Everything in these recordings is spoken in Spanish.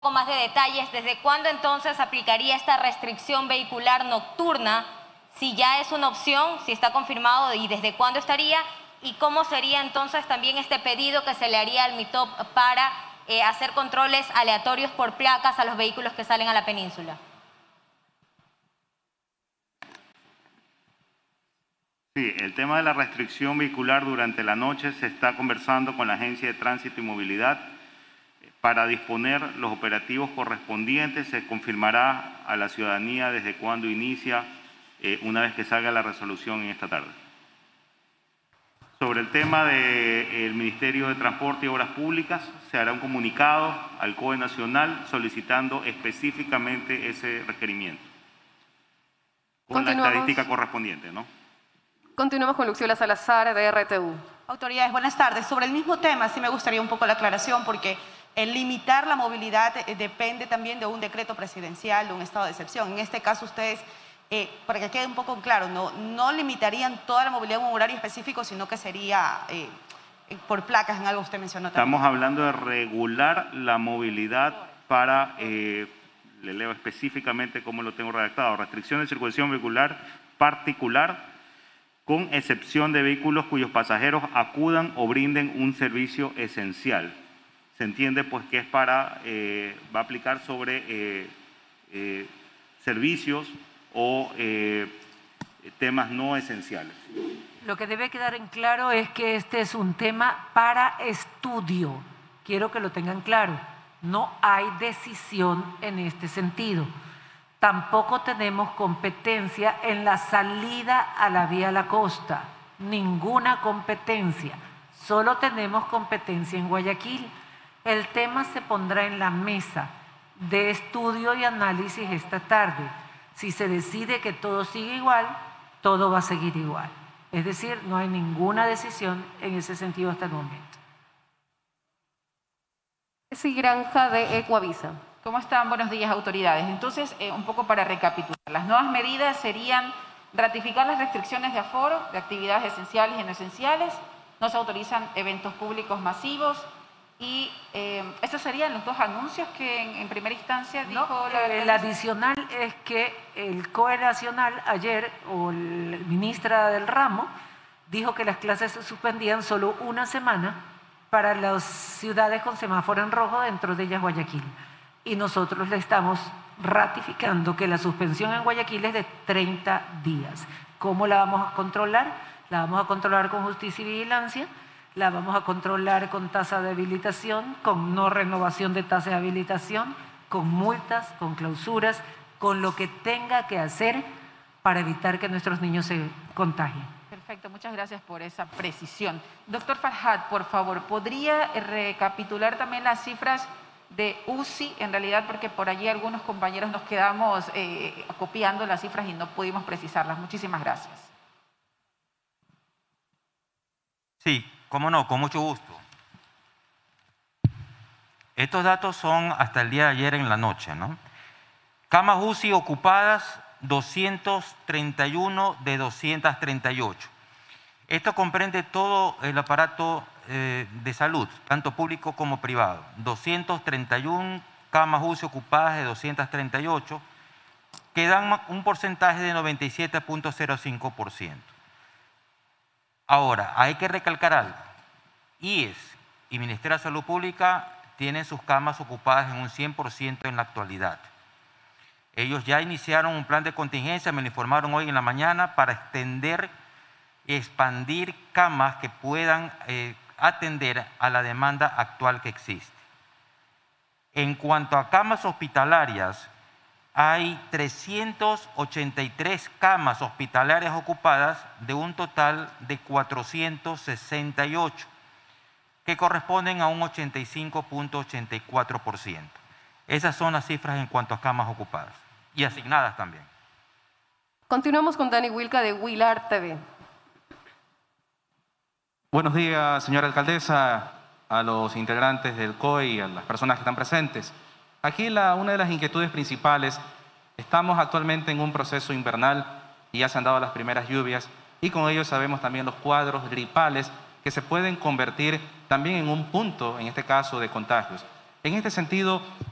más de detalles, ¿desde cuándo entonces aplicaría esta restricción vehicular nocturna? Si ya es una opción, si está confirmado y desde cuándo estaría, y cómo sería entonces también este pedido que se le haría al MITOP para hacer controles aleatorios por placas a los vehículos que salen a la península. Sí, el tema de la restricción vehicular durante la noche se está conversando con la Agencia de Tránsito y Movilidad para disponer los operativos correspondientes. Se confirmará a la ciudadanía desde cuándo inicia una vez que salga la resolución en esta tarde. Sobre el tema del Ministerio de Transporte y Obras Públicas, se hará un comunicado al COE Nacional solicitando específicamente ese requerimiento con la estadística correspondiente, ¿no? Continuamos con Luxiola Salazar de RTU. Autoridades, buenas tardes. Sobre el mismo tema, sí me gustaría un poco la aclaración porque el limitar la movilidad depende también de un decreto presidencial, de un estado de excepción. En este caso ustedes, para que quede un poco claro, no limitarían toda la movilidad en un horario específico, sino que sería por placas, en algo usted mencionó también. Estamos hablando de regular la movilidad para, le leo específicamente cómo lo tengo redactado, restricción de circulación vehicular particular, con excepción de vehículos cuyos pasajeros acudan o brinden un servicio esencial. Se entiende pues que es para, va a aplicar sobre servicios o temas no esenciales. Lo que debe quedar en claro es que este es un tema para estudio. Quiero que lo tengan claro. No hay decisión en este sentido. Tampoco tenemos competencia en la salida a la vía La Costa. Ninguna competencia. Solo tenemos competencia en Guayaquil. El tema se pondrá en la mesa de estudio y análisis esta tarde. Si se decide que todo sigue igual, todo va a seguir igual. Es decir, no hay ninguna decisión en ese sentido hasta el momento. Sí, Granja de Ecuavisa. ¿Cómo están? Buenos días, autoridades. Entonces, un poco para recapitular. Las nuevas medidas serían ratificar las restricciones de aforo de actividades esenciales y no esenciales. No se autorizan eventos públicos masivos. Y esos serían los dos anuncios que en primera instancia dijo... No, el adicional es que el COE Nacional ayer, o la ministra del ramo, dijo que las clases se suspendían solo una semana para las ciudades con semáforo en rojo, dentro de ellas Guayaquil. Y nosotros le estamos ratificando que la suspensión en Guayaquil es de 30 días. ¿Cómo la vamos a controlar? La vamos a controlar con justicia y vigilancia. La vamos a controlar con tasa de habilitación, con no renovación de tasa de habilitación, con multas, con clausuras, con lo que tenga que hacer para evitar que nuestros niños se contagien. Perfecto, muchas gracias por esa precisión. Doctor Farhat, por favor, ¿podría recapitular también las cifras de UCI? En realidad, porque por allí algunos compañeros nos quedamos copiando las cifras y no pudimos precisarlas. Muchísimas gracias. Sí. ¿Cómo no? Con mucho gusto. Estos datos son hasta el día de ayer en la noche, ¿no? Camas UCI ocupadas, 231 de 238. Esto comprende todo el aparato de salud, tanto público como privado. 231 camas UCI ocupadas de 238, que dan un porcentaje de 97.05%. Ahora, hay que recalcar algo. IES y Ministerio de Salud Pública tienen sus camas ocupadas en un 100% en la actualidad. Ellos ya iniciaron un plan de contingencia, me lo informaron hoy en la mañana, para extender y expandir camas que puedan atender a la demanda actual que existe. En cuanto a camas hospitalarias, hay 383 camas hospitalarias ocupadas de un total de 468, que corresponden a un 85.84%. Esas son las cifras en cuanto a camas ocupadas y asignadas también. Continuamos con Dani Wilca de Wilar TV. Buenos días, señora alcaldesa, a los integrantes del COE y a las personas que están presentes. Aquí una de las inquietudes principales, estamos actualmente en un proceso invernal y ya se han dado las primeras lluvias y con ello sabemos también los cuadros gripales que se pueden convertir también en un punto, en este caso, de contagios. En este sentido,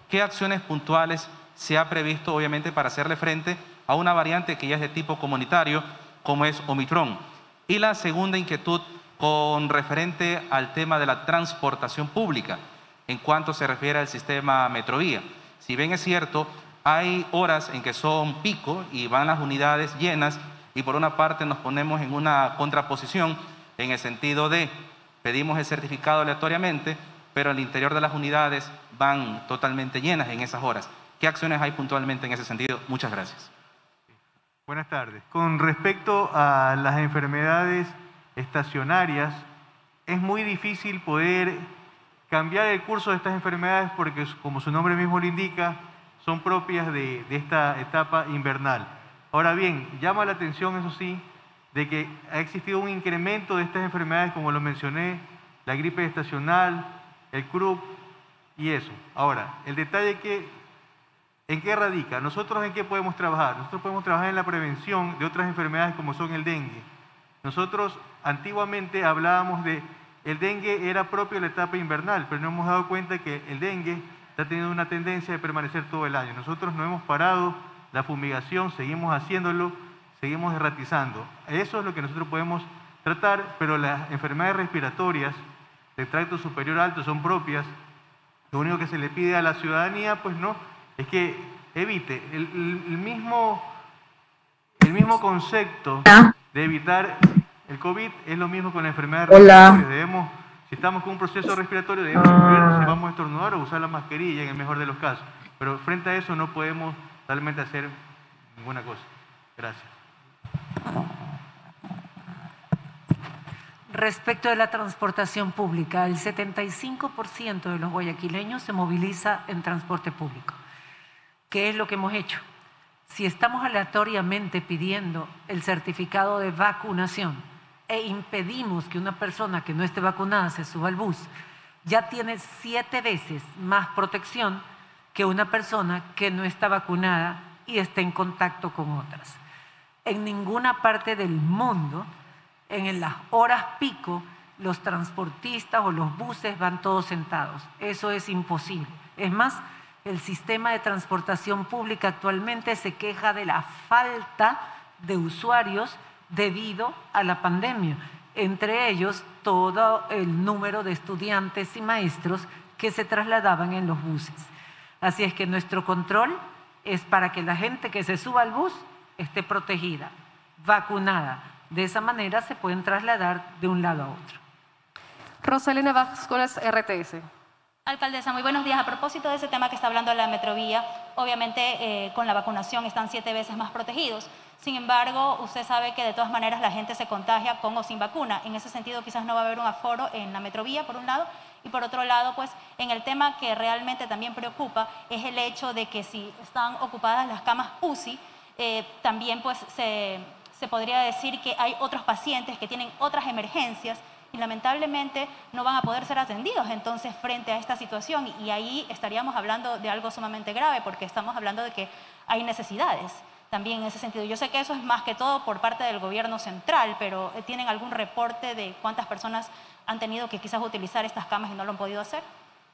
¿qué acciones puntuales se ha previsto, obviamente, para hacerle frente a una variante que ya es de tipo comunitario, como es Omicron? Y la segunda inquietud con referente al tema de la transportación pública, en cuanto se refiere al sistema Metrovía. Si bien es cierto, hay horas en que son pico y van las unidades llenas, y por una parte nos ponemos en una contraposición en el sentido de pedimos el certificado aleatoriamente, pero al interior de las unidades van totalmente llenas en esas horas. ¿Qué acciones hay puntualmente en ese sentido? Muchas gracias. Buenas tardes. Con respecto a las enfermedades estacionarias, es muy difícil poder cambiar el curso de estas enfermedades porque, como su nombre mismo lo indica, son propias de esta etapa invernal. Ahora bien, llama la atención, eso sí, de que ha existido un incremento de estas enfermedades, como lo mencioné, la gripe estacional, el croup y eso. Ahora, el detalle ¿en qué radica? ¿Nosotros en qué podemos trabajar? Nosotros podemos trabajar en la prevención de otras enfermedades como son el dengue. Nosotros antiguamente hablábamos de el dengue era propio de la etapa invernal, pero nos hemos dado cuenta que el dengue está teniendo una tendencia de permanecer todo el año. Nosotros no hemos parado la fumigación, seguimos haciéndolo, seguimos erratizando. Eso es lo que nosotros podemos tratar, pero las enfermedades respiratorias del tracto superior alto son propias. Lo único que se le pide a la ciudadanía, pues no, es que evite el mismo concepto de evitar el COVID, es lo mismo con la enfermedad respiratoria. Si estamos con un proceso respiratorio, debemos incluir si vamos a estornudar o usar la mascarilla en el mejor de los casos. Pero frente a eso no podemos realmente hacer ninguna cosa. Gracias. Respecto de la transportación pública, el 75% de los guayaquileños se moviliza en transporte público. ¿Qué es lo que hemos hecho? Si estamos aleatoriamente pidiendo el certificado de vacunación e impedimos que una persona que no esté vacunada se suba al bus, ya tiene 7 veces más protección que una persona que no está vacunada y esté en contacto con otras. En ninguna parte del mundo, en las horas pico, los transportistas o los buses van todos sentados. Eso es imposible. Es más, el sistema de transportación pública actualmente se queja de la falta de usuarios debido a la pandemia. Entre ellos, todo el número de estudiantes y maestros que se trasladaban en los buses. Así es que nuestro control es para que la gente que se suba al bus esté protegida, vacunada. De esa manera se pueden trasladar de un lado a otro. Rosalena Vázquez, RTS. Alcaldesa, muy buenos días. A propósito de ese tema que está hablando de la Metrovía, obviamente con la vacunación están 7 veces más protegidos. Sin embargo, usted sabe que de todas maneras la gente se contagia con o sin vacuna. En ese sentido, quizás no va a haber un aforo en la Metrovía, por un lado, y por otro lado, pues en el tema que realmente también preocupa es el hecho de que si están ocupadas las camas UCI, también pues se podría decir que hay otros pacientes que tienen otras emergencias y lamentablemente no van a poder ser atendidos. Entonces, frente a esta situación, y ahí estaríamos hablando de algo sumamente grave porque estamos hablando de que hay necesidades también en ese sentido. Yo sé que eso es más que todo por parte del gobierno central, pero ¿tienen algún reporte de cuántas personas han tenido que quizás utilizar estas camas y no lo han podido hacer?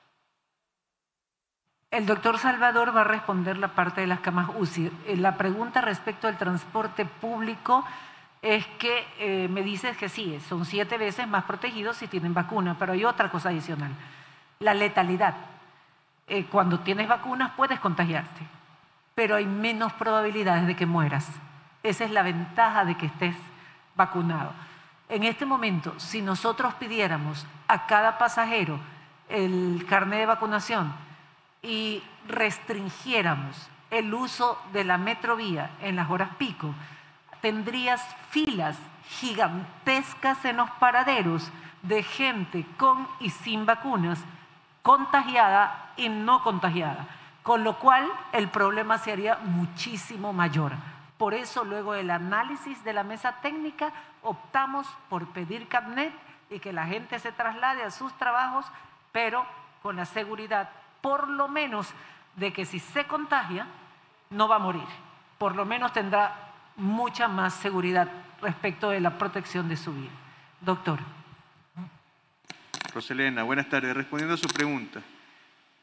El doctor Salvador va a responder la parte de las camas UCI. La pregunta respecto al transporte público es que me dices que sí, son 7 veces más protegidos si tienen vacuna, pero hay otra cosa adicional, la letalidad. Cuando tienes vacunas puedes contagiarte, pero hay menos probabilidades de que mueras. Esa es la ventaja de que estés vacunado. En este momento, si nosotros pidiéramos a cada pasajero el carnet de vacunación y restringiéramos el uso de la Metrovía en las horas pico, tendrías filas gigantescas en los paraderos de gente con y sin vacunas, contagiada y no contagiada, con lo cual el problema se haría muchísimo mayor. Por eso, luego del análisis de la mesa técnica, optamos por pedir carnet y que la gente se traslade a sus trabajos, pero con la seguridad, por lo menos, de que si se contagia, no va a morir. Por lo menos tendrá mucha más seguridad respecto de la protección de su vida. Doctor. Rosalena, buenas tardes. Respondiendo a su pregunta,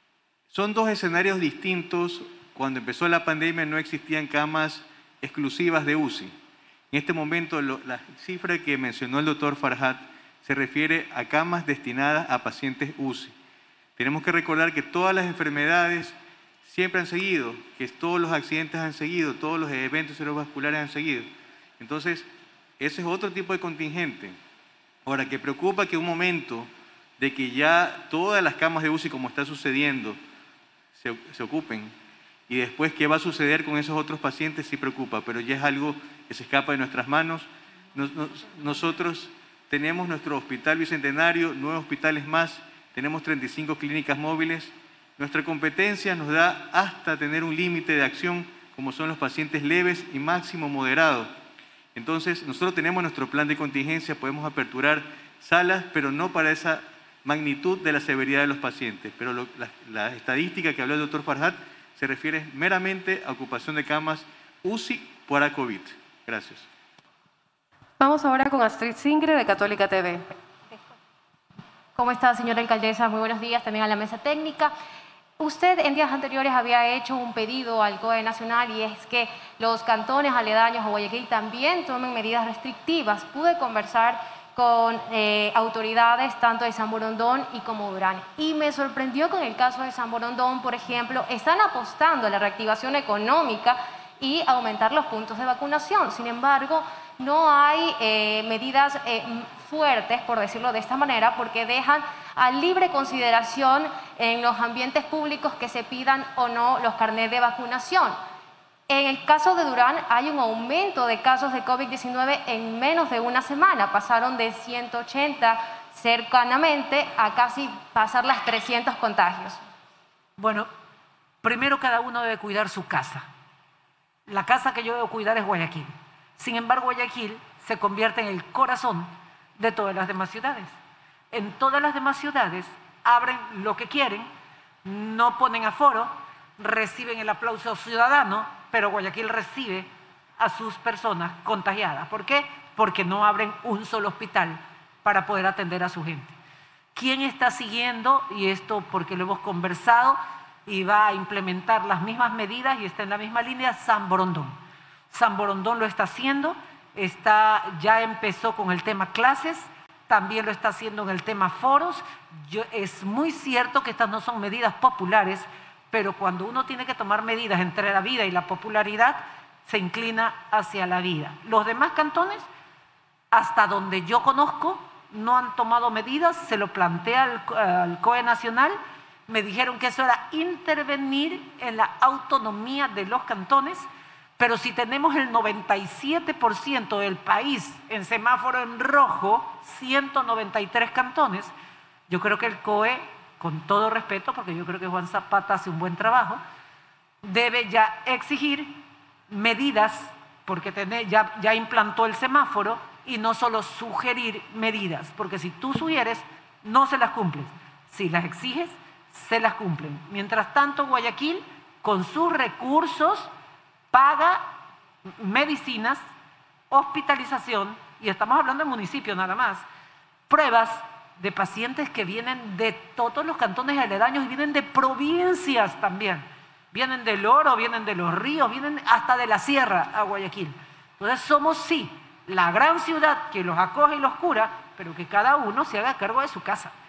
Son dos escenarios distintos. Cuando empezó la pandemia no existían camas exclusivas de UCI. En este momento la cifra que mencionó el doctor Farhat se refiere a camas destinadas a pacientes UCI. Tenemos que recordar que todas las enfermedades siempre han seguido, que todos los accidentes han seguido, todos los eventos cerebrovasculares han seguido. Entonces, ese es otro tipo de contingente. Ahora, que preocupa que un momento de que ya todas las camas de UCI, como está sucediendo, se ocupen, y después qué va a suceder con esos otros pacientes, sí preocupa, pero ya es algo que se escapa de nuestras manos. Nosotros tenemos nuestro hospital bicentenario, 9 hospitales más, tenemos 35 clínicas móviles. Nuestra competencia nos da hasta tener un límite de acción, como son los pacientes leves y máximo moderado. Entonces, nosotros tenemos nuestro plan de contingencia, podemos aperturar salas, pero no para esa magnitud de la severidad de los pacientes. Pero la estadística que habló el doctor Farhat se refiere meramente a ocupación de camas UCI para COVID. Gracias. Vamos ahora con Astrid Singre de Católica TV. ¿Cómo está, señora alcaldesa? Muy buenos días también a la mesa técnica. Usted en días anteriores había hecho un pedido al COE Nacional y es que los cantones aledaños a Guayaquil también tomen medidas restrictivas. Pude conversar con autoridades tanto de San Borondón y como Durán. Y me sorprendió que en el caso de San Borondón, por ejemplo, están apostando a la reactivación económica y aumentar los puntos de vacunación. Sin embargo, no hay medidas fuertes, por decirlo de esta manera, porque dejan a libre consideración en los ambientes públicos que se pidan o no los carnets de vacunación. En el caso de Durán hay un aumento de casos de COVID-19 en menos de una semana. Pasaron de 180 cercanamente a casi pasar las 300 contagios. Bueno, primero cada uno debe cuidar su casa. La casa que yo debo cuidar es Guayaquil. Sin embargo, Guayaquil se convierte en el corazón de todas las demás ciudades. En todas las demás ciudades abren lo que quieren, no ponen aforo, reciben el aplauso ciudadano, pero Guayaquil recibe a sus personas contagiadas. ¿Por qué? Porque no abren un solo hospital para poder atender a su gente. ¿Quién está siguiendo? Y esto porque lo hemos conversado y va a implementar las mismas medidas y está en la misma línea, San Borondón. San Borondón lo está haciendo, ya empezó con el tema clases, también lo está haciendo en el tema foros. Es muy cierto que estas no son medidas populares, pero cuando uno tiene que tomar medidas entre la vida y la popularidad, se inclina hacia la vida. Los demás cantones, hasta donde yo conozco, no han tomado medidas, se lo plantea al COE Nacional, me dijeron que eso era intervenir en la autonomía de los cantones, pero si tenemos el 97% del país en semáforo en rojo, 193 cantones, yo creo que el COE, con todo respeto, porque yo creo que Juan Zapata hace un buen trabajo, debe ya exigir medidas, porque ya implantó el semáforo, y no solo sugerir medidas, porque si tú sugieres, no se las cumples. Si las exiges, se las cumplen. Mientras tanto, Guayaquil, con sus recursos, paga medicinas, hospitalización, y estamos hablando de municipios nada más, pruebas de pacientes que vienen de todos los cantones aledaños y vienen de provincias también. Vienen del Oro, vienen de los ríos, vienen hasta de la sierra a Guayaquil. Entonces somos, sí, la gran ciudad que los acoge y los cura, pero que cada uno se haga cargo de su casa.